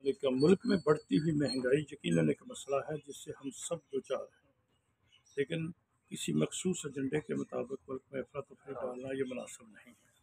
لیکن ملک میں بڑھتی ہوئی مہنگائی یقیناً ایک مسئلہ ہے جس سے ہم سب دوچار ہیں، لیکن کسی مخصوص ایجنڈے کے مطابق ملک میں افراتفری ڈالنا یہ مناسب نہیں ہے۔